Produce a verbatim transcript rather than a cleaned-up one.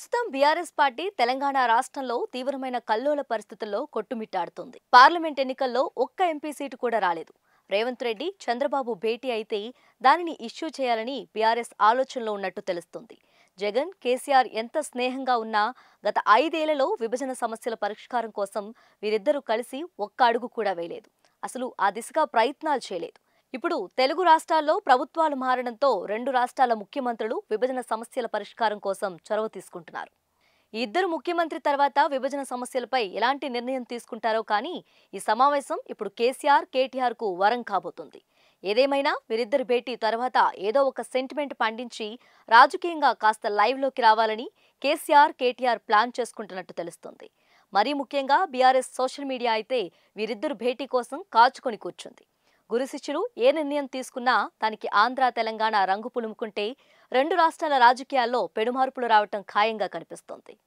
ప్రస్తుతం BRS party Telangana రాష్ట్రంలో తీవ్రమైన కల్లోల పరిస్థితుల్లో కొట్టుమిట్టాడుతుంది. పార్లమెంట్ ఎన్నికల్లో ఒక్క ఎంపీ సీటు కూడా రాలేదు. రేవంత్ రెడ్డి చంద్రబాబు భేటీ అయితే దానిని ఇష్యూ చేయాలని బీఆర్ఎస్ ఆలోచనలో ఉన్నట్టు తెలుస్తుంది. జగన్ కేసీఆర్ ఎంత స్నేహంగా ఉన్నా గత ఐదేళ్లలో విభజన సమస్యల పరిష్కారం కోసం వీరిద్దరూ కలిసి ఒక్క అడుగు కూడా వేయలేదు. అసలు ఆ దిశగా ప్రయత్నాలు చేయలేదు. ఇప్పుడు తెలుగు రాష్ట్రాల్లో ప్రభుత్వాలు మారడంతో రెండు రాష్ట్రాల ముఖ్యమంత్రులు విభజన సమస్యల పరిష్కారం కోసం చొరవ తీసుకుంటున్నారు. ఈ ఇద్దరు ముఖ్యమంత్రి తర్వాత విభజన సమస్యలపై ఎలాంటి నిర్ణయం తీసుకుంటారో కానీ ఈ సమావేశం ఇప్పుడు కేసీఆర్ కేటీఆర్ కు వరం కాబోతుంది. ఏదేమైనా వీరిద్దరి భేటీ తర్వాత ఏదో ఒక సెంటిమెంట్ పండించి రాజకీయంగా కాస్త లైవ్ లోకి రావాలని కేసీఆర్ కేటీఆర్ ప్లాన్ చేసుకుంటున్నట్టు తెలుస్తుంది. మరీ ముఖ్యంగా బీఆర్ఎస్ సోషల్ మీడియా అయితే వీరిద్దరు భేటీ కోసం కాచుకొని కూర్చుంది. గురు శిష్యులు ఏ నిర్ణయం తీసుకున్నా దానికి ఆంధ్ర తెలంగాణ రంగు పులుముకుంటే రెండు రాష్ట్రాల రాజకీయాల్లో పెనుమార్పులు రావటం ఖాయంగా కనిపిస్తోంది.